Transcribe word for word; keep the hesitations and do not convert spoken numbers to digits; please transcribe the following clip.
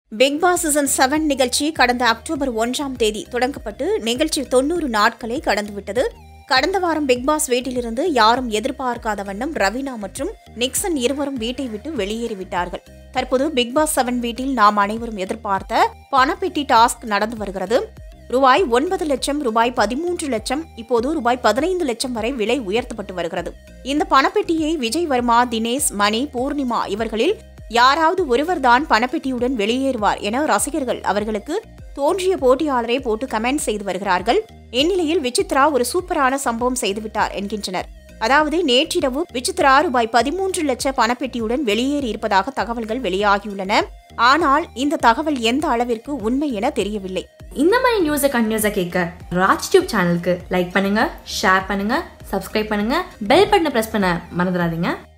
Big Boss season seven நிகழ்ச்சி கடந்த October ஒன்றாம் தேதி தொடங்கப்பட்டு நிகழ்ச்சி தொன்னூறு நாட்களை கடந்துவிட்டது. கடந்த வாரம் பிக் பாஸ் வீட்டிலிருந்து யாரும் எதிர்பார்க்காத வண்ணம் ரவீனா மற்றும் நிக்சன் இருவரும் வீட்டை விட்டு வெளியேறிவிட்டார்கள். தற்போது பிக் பாஸ் செவன் வீட்டில் நாம் அனைவரும் எதிர்பார்த்த பணப்பெட்டி டாஸ்க் நடந்து வருகிறது. ரூபாய் ஒன்பது லட்சம், ரூபாய் பதிமூன்று லட்சம், இப்போது ரூபாய் பதினைந்து லட்சம் வரை விலை உயர்த்தப்பட்டு வருகிறது. இந்த பணப்பெட்டியை விஜய் வர்மா, தினேஷ், மணி, பூர்ணிமா இவர்களில் யாராவது ஒருவர்தான் பணப்பெட்டியுடன் வெளியேறுவார் என ரசிகர்கள் அவர்களுக்கு தோன்றிய போட்டியாளரை போட்டு கமெண்ட் செய்து வருகிறார்கள். இந்நிலையில் விசித்ரா ஒரு சூப்பரான சம்பவம் செய்துவிட்டார் என்கின்றனர். அதாவது நேற்றிரவு விசித்ரா ரூபாய் பதிமூன்று லட்ச பணப்பெட்டியுடன் வெளியேறி இருப்பதாக தகவல்கள் வெளியாகியுள்ளன. ஆனால் இந்த தகவல் எந்த அளவிற்கு உண்மை என தெரியவில்லை. இந்த மாதிரி நியூஸை கண்டினியூஸா கேட்க ராஜ் டியூப் சேனலுக்கு லைக் பண்ணுங்க, ஷேர் பண்ணுங்க, சப்ஸ்கிரைப் பண்ணுங்க, பெல் பட்டனை பிரஸ் பண்ண மறந்துடாதீங்க.